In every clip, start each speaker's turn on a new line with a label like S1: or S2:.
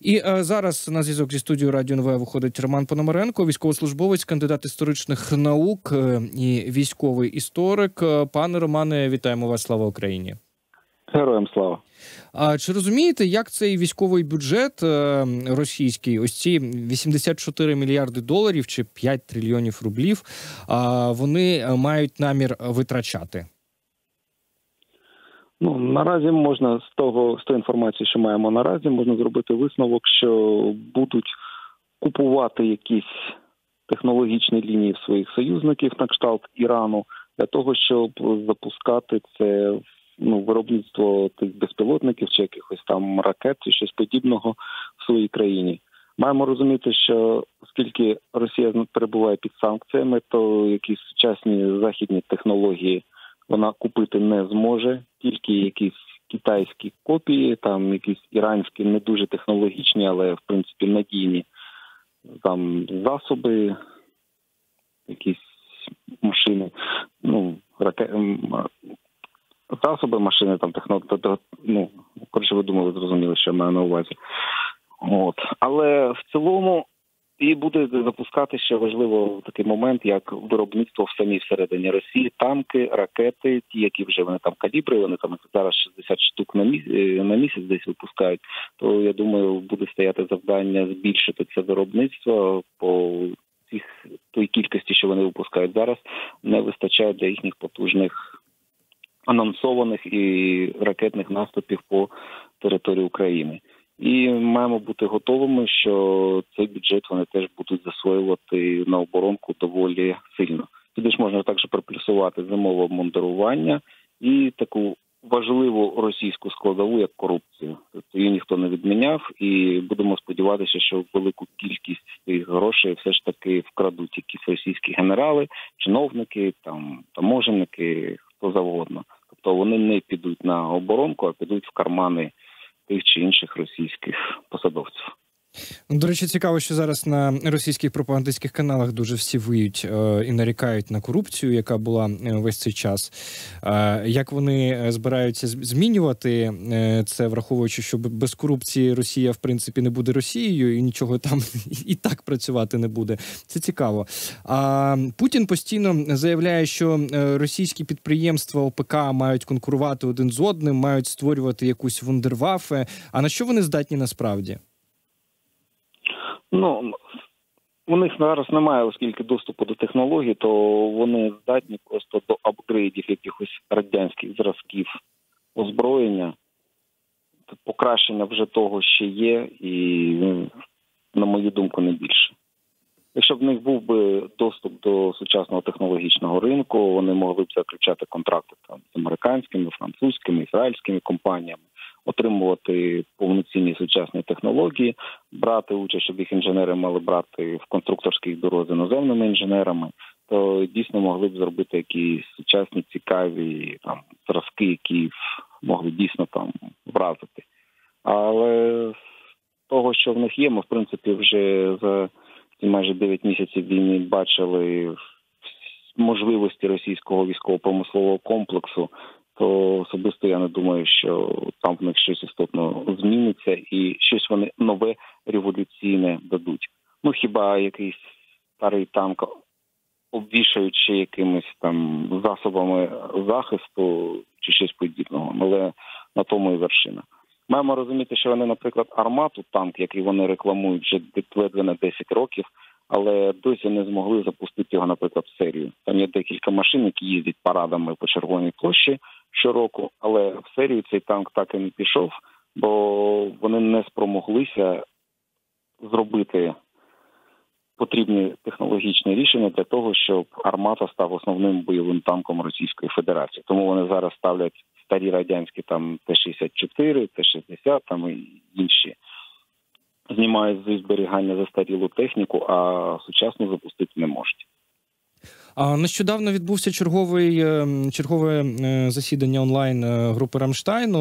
S1: І зараз на зв'язок зі студією Радіо НВ виходить Роман Пономаренко, військовослужбовець, кандидат історичних наук і військовий історик. Пане Романе, вітаємо вас, слава Україні.
S2: Героям слава.
S1: А чи розумієте, як цей військовий бюджет російський, ось ці 84 мільярди доларів чи 5 трильйонів рублів, вони мають намір витрачати?
S2: Ну, наразі можна з тої інформації, що маємо наразі, можна зробити висновок, що будуть купувати якісь технологічні лінії в своїх союзників на кшталт Ірану для того, щоб запускати це виробництво тих безпілотників чи якихось там ракет чи щось подібного в своїй країні. Маємо розуміти, що оскільки Росія перебуває під санкціями, то якісь сучасні західні технології вона купити не зможе, тільки якісь китайські копії, там якісь іранські, не дуже технологічні, але в принципі надійні там засоби, якісь машини, засоби, машини, там коротше, ви думали, зрозуміли, що я маю на увазі. Але в цілому і буде запускати ще важливо такий момент, як виробництво в самій всередині Росії, танки, ракети, ті, які вже вони там калібри, вони там зараз 60 штук на місяць десь випускають, то, я думаю, буде стояти завдання збільшити це виробництво по той кількості, що вони випускають зараз, не вистачає для їхніх потужних анонсованих і ракетних наступів по території України. І маємо бути готовими, що цей бюджет вони теж будуть засвоювати на оборонку доволі сильно. Туди ж можна також приплюсувати зимове обмундирування і таку важливу російську складову, як корупцію. Тобто її ніхто не відміняв, і будемо сподіватися, що велику кількість цих грошей все ж таки вкрадуть якісь російські генерали, чиновники, таможенники, хто завгодно. Тобто вони не підуть на оборонку, а підуть в кармани тих чи інших російських посадовців.
S1: До речі, цікаво, що зараз на російських пропагандистських каналах дуже всі виють і нарікають на корупцію, яка була весь цей час. Як вони збираються змінювати це, враховуючи, що без корупції Росія, в принципі, не буде Росією і нічого там і так працювати не буде. Це цікаво. А Путін постійно заявляє, що російські підприємства ОПК мають конкурувати один з одним, мають створювати якусь вундерваффе. А на що вони здатні насправді?
S2: У них зараз немає, оскільки доступу до технологій, то вони здатні просто до апгрейдів якихось радянських зразків озброєння, покращення вже того, що є, і, на мою думку, не більше. Якщо б в них був би доступ до сучасного технологічного ринку, вони могли б заключати контракти з американськими, французькими, ізраїльськими компаніями, отримувати повноцінні сучасні технології, брати участь, щоб їх інженери мали брати в конструкторських бюро з іноземними інженерами, то дійсно могли б зробити якісь сучасні, цікаві зразки, які могли дійсно вразити. Але з того, що в них є, ми, в принципі, вже за ці майже 9 місяців війни бачили можливості російського військово-промислового комплексу, то особисто я не думаю, що там в них щось істотно зміниться і щось вони нове, революційне дадуть. Хіба якийсь старий танк обвішають ще якимись засобами захисту чи щось подібного, але на тому і вершина. Маємо розуміти, що вони, наприклад, Армату, танк, який вони рекламують вже ледве на 10 років, але досі не змогли запустити його, наприклад, в серію. Там є декілька машин, які їздять парадами по Червоній площі щороку, але в серію цей танк так і не пішов, бо вони не спромоглися зробити потрібні технологічні рішення для того, щоб Армата став основним бойовим танком Російської Федерації. Тому вони зараз ставлять старі радянські Т-64, Т-60 і інші. Знімають зі зберігання застарілу техніку, а сучасну запустити не можуть.
S1: Нещодавно відбувся чергове засідання онлайн групи Рамштайну.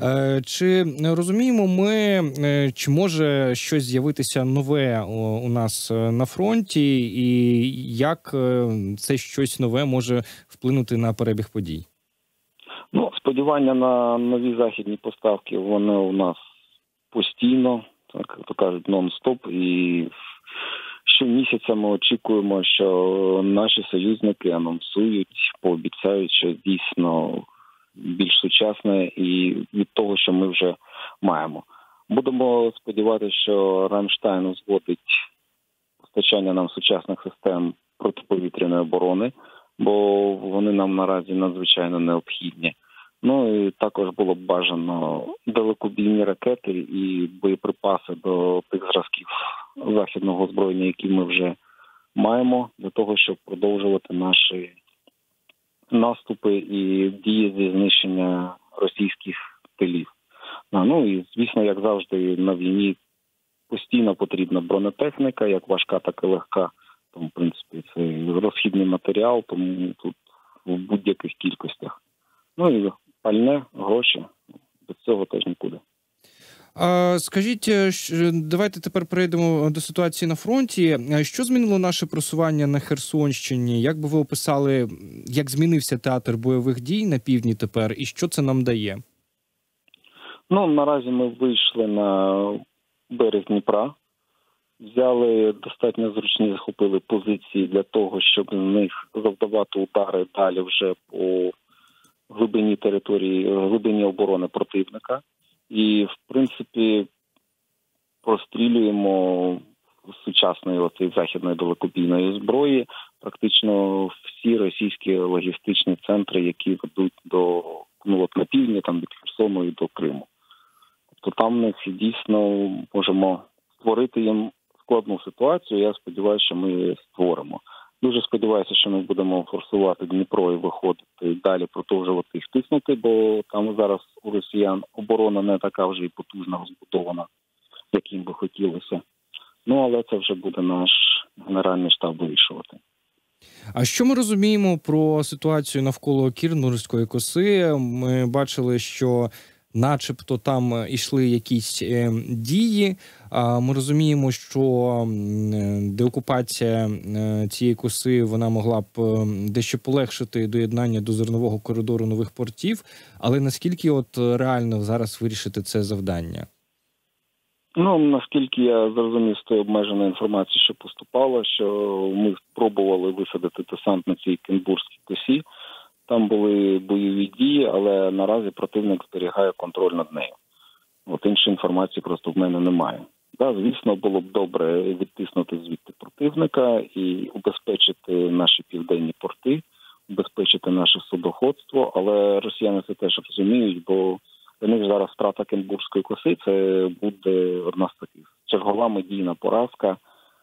S1: Чи розуміємо ми, чи може щось з'явитися нове у нас на фронті, і як це щось нове може вплинути на перебіг подій?
S2: Сподівання на нові західні поставки, вони у нас постійно. так як то кажуть, нон-стоп. І щомісяця ми очікуємо, що наші союзники анонсують, пообіцяють, що дійсно більш сучасне і від того, що ми вже маємо. Будемо сподіватися, що Рамштайн узгодить постачання нам сучасних систем протиповітряної оборони, бо вони нам наразі надзвичайно необхідні. Ну і також було б бажано далекобійні ракети і боєприпаси до тих зразків західного озброєння, які ми вже маємо, для того, щоб продовжувати наші наступи і дії зі знищення російських тилів. Ну і, звісно, як завжди, на війні постійно потрібна бронетехніка, як важка, так і легка. Тому, в принципі, це розхідний матеріал, тому тут в будь-яких кількостях. Ну і пальне, гроші, без цього теж нікуди.
S1: Скажіть, давайте тепер перейдемо до ситуації на фронті. Що змінило наше просування на Херсонщині? Як би ви описали, як змінився театр бойових дій на півдні тепер, і що це нам дає?
S2: Ну, наразі ми вийшли на берег Дніпра, взяли достатньо зручні, захопили позиції для того, щоб з них завдавати удари далі вже по глибині території, глибині оборони противника. І, в принципі, прострілюємо сучасної оцеї західної далекобійної зброї практично всі російські логістичні центри, які ведуть до, на півдні, там від Херсону і до Криму. Тобто там ми дійсно можемо створити їм складну ситуацію. Я сподіваюся, що ми її створимо. Дуже сподіваюся, що ми будемо форсувати Дніпро і виходити далі, продовжувати їх тиснути, бо там зараз у росіян оборона не така вже і потужна, розбудована, як їм би хотілося. Ну, але це вже буде наш Генеральний штаб вирішувати.
S1: А що ми розуміємо про ситуацію навколо Кірнурської коси? Ми бачили, що начебто там йшли якісь дії. Ми розуміємо, що деокупація цієї коси, вона могла б дещо полегшити доєднання до зернового коридору нових портів. Але наскільки реально зараз вирішити це завдання?
S2: Ну, наскільки я зрозумів з тої обмеженої інформації, що поступало, що ми спробували висадити десант на цій Кінбурзькій косі. Там були бойові дії, але наразі противник зберігає контроль над нею. Іншої інформації просто в мене немає. Да, звісно, було б добре відтиснути звідти противника і убезпечити наші південні порти, убезпечити наше судоходство, але росіяни це теж розуміють, бо для них зараз втрата Кінбурзької коси – це буде одна з таких чергова медійна поразка,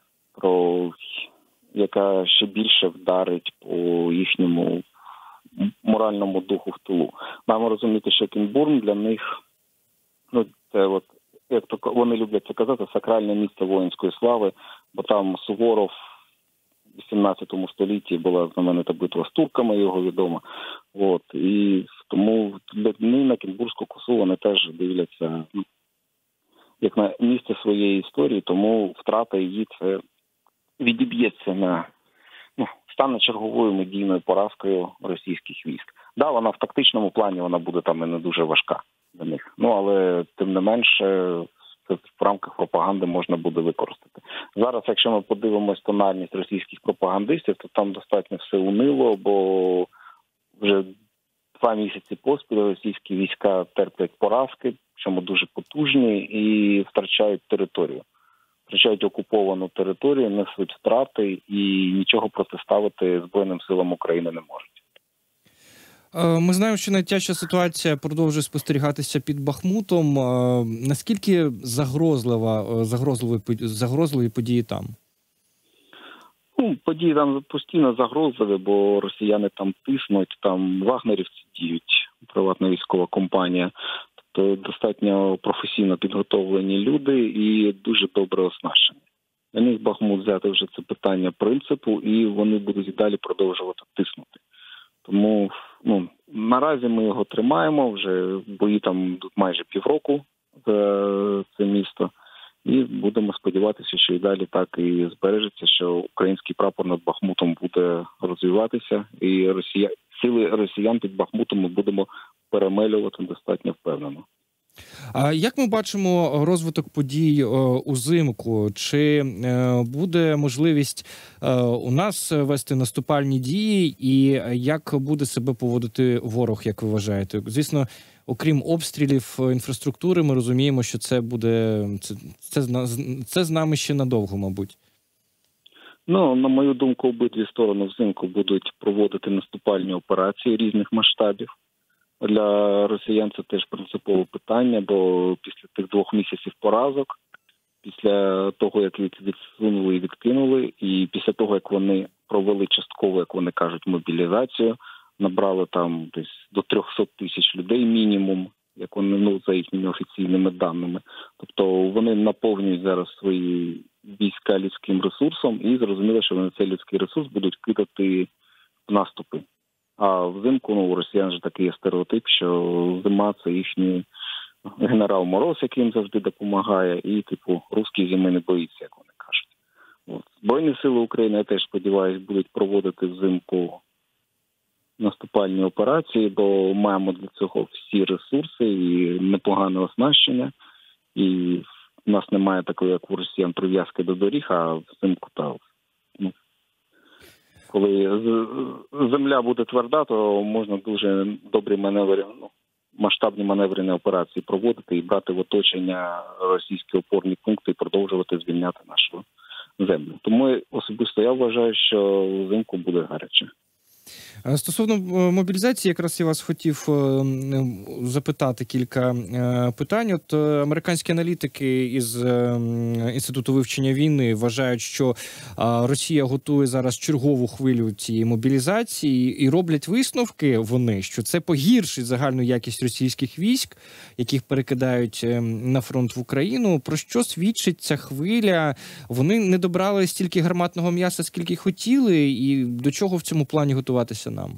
S2: яка ще більше вдарить по їхньому моральному духу в тилу. Маємо розуміти, що Кінбурн для них, це як то вони люблять це казати, сакральне місце воїнської слави, бо там Суворов в 18 столітті була знаменита битва з турками, його відома. І тому на Кінбурзьку косу вони теж дивляться як на місце своєї історії, тому втрата її це відіб'ється стане черговою медійною поразкою російських військ. Да, вона в тактичному плані вона буде там і не дуже важка для них. Але тим не менше це в рамках пропаганди можна буде використати. Зараз, якщо ми подивимось тональність російських пропагандистів, то там достатньо все унило, бо вже 2 місяці поспіль російські війська терплять поразки, чому дуже потужні, і втрачають територію. Втрачають окуповану територію, несуть втрати і нічого протиставити Збройним силам України не можуть.
S1: Ми знаємо, що найтяжча ситуація продовжує спостерігатися під Бахмутом. Наскільки загрозливі події там?
S2: Події там постійно загрозливі, бо росіяни там тиснуть, там вагнерівці діють, приватна військова компанія. Тобто достатньо професійно підготовлені люди і дуже добре оснащені. Для них Бахмут взяти вже це питання принципу, і вони будуть і далі продовжувати тиснути. Тому наразі ми його тримаємо, вже бої там майже півроку за це місто. І будемо сподіватися, що і далі так і збережеться, що український прапор над Бахмутом буде розвиватися, і сили росіян під Бахмутом ми будемо перемелювати достатньо впевнено.
S1: А як ми бачимо розвиток подій узимку? Чи буде можливість у нас вести наступальні дії, і як буде себе поводити ворог, як ви вважаєте? Звісно, окрім обстрілів інфраструктури, ми розуміємо, що це буде це з нами ще надовго, мабуть.
S2: Ну, на мою думку, обидві сторони взимку будуть проводити наступальні операції різних масштабів. Для росіян це теж принципове питання, бо після тих 2 місяців поразок, після того, як відсунули і відкинули, і після того, як вони провели частково, як вони кажуть, мобілізацію, набрали там десь до 300 тисяч людей мінімум, як вони, за їхніми офіційними даними. Тобто вони наповнюють зараз свої війська людським ресурсом і зрозуміло, що вони цей людський ресурс будуть кидати в наступи. А взимку, у росіян же такий є стереотип, що зима – це їхній генерал Мороз, який їм завжди допомагає, і, русський зими не боїться, як вони кажуть. Збройні сили України, я теж сподіваюся, будуть проводити взимку наступальні операції, бо маємо для цього всі ресурси і непогане оснащення. І в нас немає такої, як у росіян, прив'язки до доріг, а взимку коли земля буде тверда, то можна дуже добрі маневри, масштабні маневрені операції проводити і брати в оточення російські опорні пункти і продовжувати звільняти нашу землю. Тому особисто я вважаю, що взимку буде гаряче.
S1: Стосовно мобілізації, якраз я вас хотів запитати кілька питань. От американські аналітики із Інституту вивчення війни вважають, що Росія готує зараз чергову хвилю цієї мобілізації і роблять висновки вони, що це погіршить загальну якість російських військ, яких перекидають на фронт в Україну. Про що свідчить ця хвиля? Вони не добрали стільки гарматного м'яса, скільки хотіли, і до чого в цьому плані готуватися нам?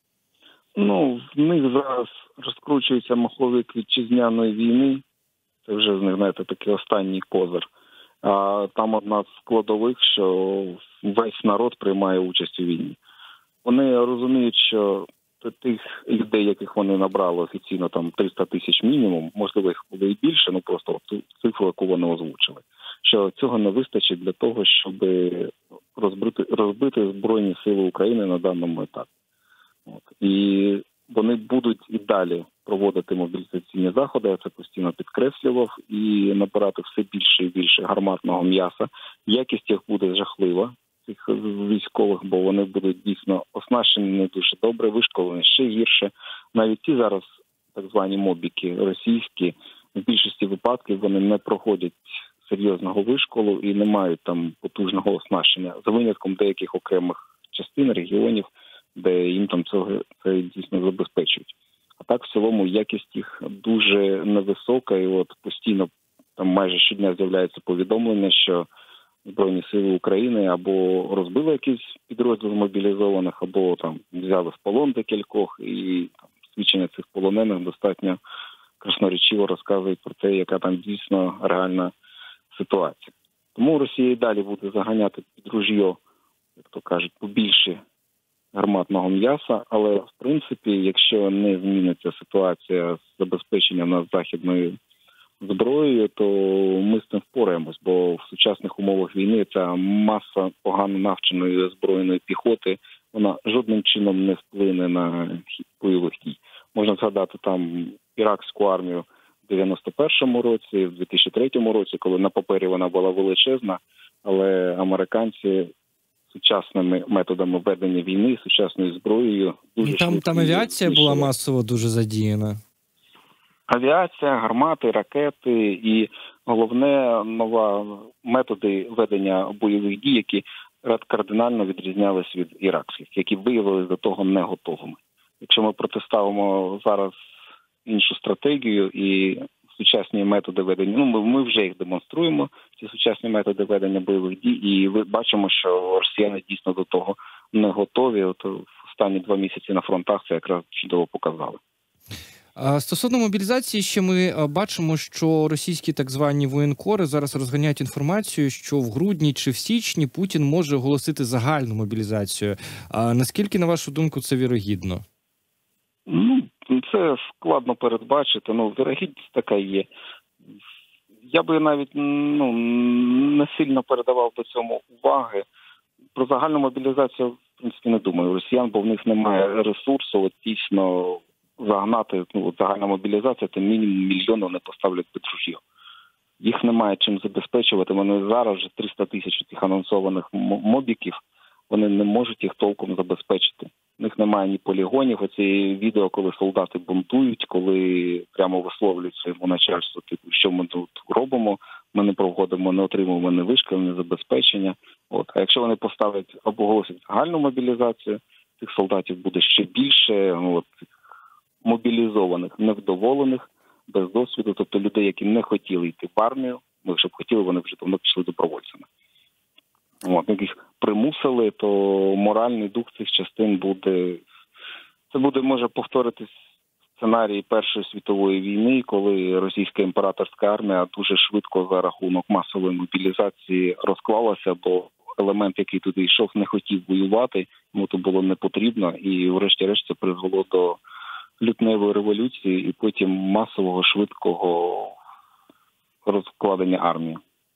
S2: В них зараз розкручується маховик вітчизняної війни. Це вже з них, знаєте, такий останній козир. А там одна з складових, що весь народ приймає участь у війні. Вони розуміють, що тих людей, яких вони набрали офіційно, там 300 тисяч мінімум, можливо, їх буде і більше, просто ту цифру, яку вони озвучили, що цього не вистачить для того, щоб розбити Збройні Сили України на даному етапі. І вони будуть і далі проводити мобілізаційні заходи, я це постійно підкреслював, і набирати все більше і більше гарматного м'яса. Якість їх буде жахлива, цих військових, бо вони будуть дійсно оснащені не дуже добре, вишколені ще гірше. Навіть ті зараз так звані мобіки російські, в більшості випадків вони не проходять серйозного вишколу і не мають там потужного оснащення, за винятком деяких окремих частин, регіонів, де їм там це дійсно забезпечують. А так, в цілому, якість їх дуже невисока, і постійно там майже щодня з'являється повідомлення, що Збройні Сили України або розбили якийсь підрозділ мобілізованих, або там взяли в полон декількох, і свідчення цих полонених достатньо красноречиво розказують про те, яка там дійсно реальна ситуація. Тому Росія і далі буде заганяти під ружьо, як то кажуть, побільше гарматного м'яса, але в принципі, якщо не зміниться ситуація з забезпеченням нас західною зброєю, то ми з цим впораємось, бо в сучасних умовах війни ця маса погано навченої озброєної піхоти, вона жодним чином не вплине на хід бойових дій. Можна згадати там іракську армію в 91-му році, в 2003 році, коли на папері вона була величезна, але американці сучасними методами ведення війни, сучасною зброєю дуже
S1: там авіація була масово дуже задіяна.
S2: Авіація, гармати, ракети і головне методи ведення бойових дій, які кардинально відрізнялись від іракських, які виявилися до того не готовими. Якщо ми протиставимо зараз іншу стратегію і сучасні методи ведення, ми вже їх демонструємо, ці сучасні методи ведення бойових дій, і ви бачимо, що росіяни дійсно до того не готові. В останні 2 місяці на фронтах це якраз чудово показали.
S1: Стосовно мобілізації, ще ми бачимо, що російські так звані воєнкори зараз розганяють інформацію, що в грудні чи в січні Путін може оголосити загальну мобілізацію. Наскільки, на вашу думку, це вірогідно?
S2: Це Це складно передбачити, вірогідність така є. Я би навіть не сильно передавав до цьому уваги. Про загальну мобілізацію, в принципі, не думаю росіян, бо в них немає ресурсу дійсно загнати. Загальна мобілізація, то мінімум 1 мільйон вони поставлять під ружьо. Їх немає чим забезпечувати. Вони зараз вже 300 тисяч цих анонсованих мобіків, вони не можуть їх толком забезпечити. У них немає ні полігонів. Оці відео, коли солдати бунтують, коли прямо висловлюють своєму начальству, що ми тут робимо, ми не проводимо, не отримуємо ні вишколи, ні забезпечення. А якщо вони поставлять або оголосять загальну мобілізацію, цих солдатів буде ще більше, мобілізованих, невдоволених, без досвіду, тобто людей, які не хотіли йти в армію, якщо б хотіли, вони вже давно пішли добровольцями. Яких примусили, то моральний дух цих частин може повторитись сценарій Першої світової війни, коли російська імператорська армія дуже швидко за рахунок масової мобілізації розклалася, бо елемент, який туди йшов, не хотів воювати, йому то було не потрібно, і врешті-решт це призвело до лютневої революції і потім масового швидкого розкладення армії.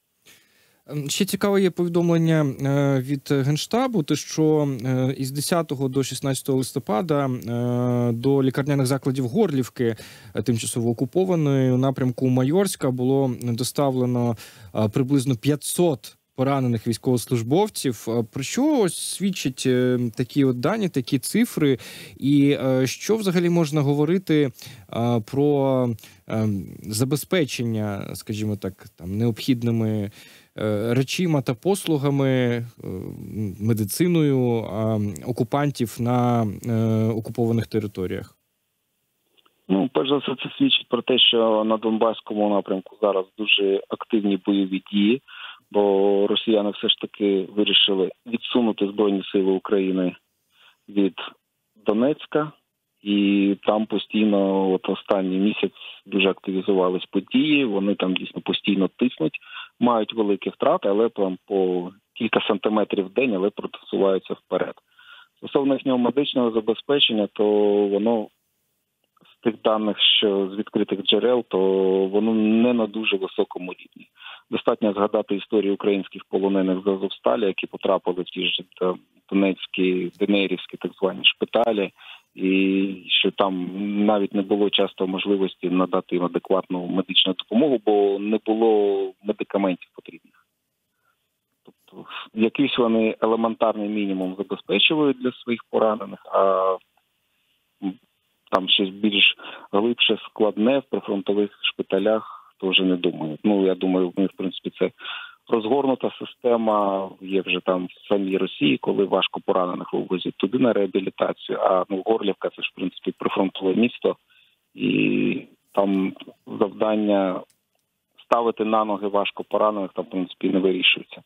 S1: Ще цікаве є повідомлення від Генштабу, те, що із 10 до 16 листопада до лікарняних закладів Горлівки, тимчасово окупованої, у напрямку Майорська, було доставлено приблизно 500 поранених військовослужбовців. Про що свідчать такі дані, такі цифри? І що взагалі можна говорити про забезпечення, скажімо так, необхідними речима та послугами, медициною окупантів на окупованих територіях?
S2: Перш за все, це свідчить про те, що на Донбаському напрямку зараз дуже активні бойові дії, бо росіяни все ж таки вирішили відсунути Збройні сили України від Донецька, і там постійно, останній місяць дуже активізувались події, вони там дійсно постійно тиснуть, мають великі втрати, але там по кілька сантиметрів в день, але просуваються вперед. Стосовно їхнього медичного забезпечення, то воно з тих даних, що з відкритих джерел, то воно не на дуже високому рівні. Достатньо згадати історію українських полонених з Азовсталі, які потрапили в ті ж донецькі, денерівські так звані шпиталі, і що там навіть не було часто можливості надати їм адекватну медичну допомогу, бо не було медикаментів потрібних. Тобто якийсь вони елементарний мінімум забезпечують для своїх поранених, а там щось більш глибше, складне в прифронтових шпиталях теж не думаю. Я думаю, в них, в принципі, це розгорнута система, є вже там в самій Росії, коли важко поранених вивозять туди на реабілітацію, а Горлівка – це ж, в принципі, прифронтове місто, і там завдання ставити на ноги важко поранених, там, в принципі, не вирішується.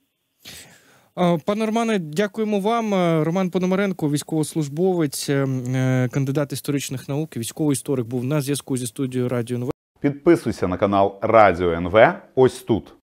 S1: Пане Романе, дякуємо вам. Роман Пономаренко, військовослужбовець, кандидат історичних наук, військовий історик, був на зв'язку зі студією Радіо НВ.
S3: Підписуйся на канал Радіо НВ ось тут.